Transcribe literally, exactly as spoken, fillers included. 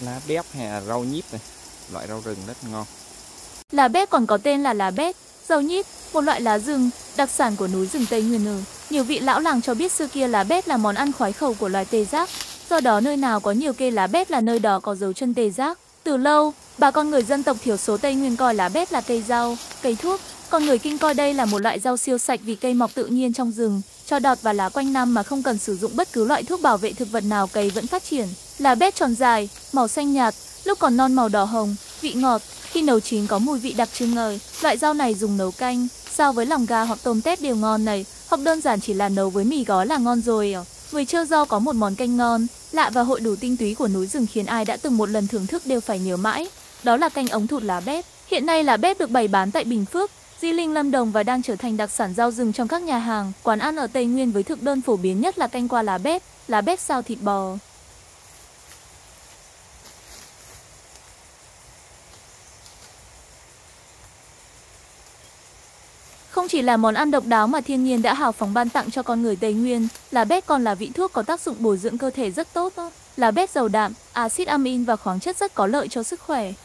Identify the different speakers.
Speaker 1: lá bép hay là rau nhíp này, loại rau rừng rất ngon.
Speaker 2: Lá bép còn có tên là lá bép, rau nhíp, một loại lá rừng, đặc sản của núi rừng Tây Nguyên. Ở nhiều vị lão làng cho biết xưa kia lá bép là món ăn khoái khẩu của loài tê giác. Do đó nơi nào có nhiều cây lá bép là nơi đó có dấu chân tê giác. Từ lâu, bà con người dân tộc thiểu số Tây Nguyên coi lá bép là cây rau, cây thuốc. Còn người Kinh coi đây là một loại rau siêu sạch vì cây mọc tự nhiên trong rừng, cho đọt và lá quanh năm mà không cần sử dụng bất cứ loại thuốc bảo vệ thực vật nào, cây vẫn phát triển. Lá bép tròn dài, màu xanh nhạt, lúc còn non màu đỏ hồng, vị ngọt, khi nấu chín có mùi vị đặc trưng ngời. Loại rau này dùng nấu canh, xào với lòng gà hoặc tôm tép đều ngon này, hoặc đơn giản chỉ là nấu với mì gói là ngon rồi. Người Chơ Do có một món canh ngon, lạ và hội đủ tinh túy của núi rừng khiến ai đã từng một lần thưởng thức đều phải nhớ mãi. Đó là canh ống thụt lá bép. Hiện nay lá bép được bày bán tại Bình Phước, Di Linh, Lâm Đồng và đang trở thành đặc sản rau rừng trong các nhà hàng, quán ăn ở Tây Nguyên với thực đơn phổ biến nhất là canh qua lá bép, lá bép xào thịt bò. Không chỉ là món ăn độc đáo mà thiên nhiên đã hào phóng ban tặng cho con người Tây Nguyên, lá bép còn là vị thuốc có tác dụng bồi dưỡng cơ thể rất tốt. Lá bép giàu đạm, axit amin và khoáng chất rất có lợi cho sức khỏe.